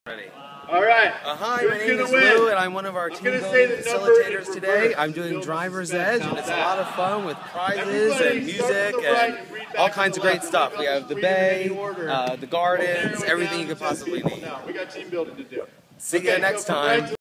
Ready. All right. Hi, my name is Lou, and I'm one of our team building facilitators today. I'm doing Driver's Edge, and it's a lot of fun with prizes and music and all kinds of great stuff. We have the bay, the gardens, everything you could possibly need. We got team building to do. See you next time.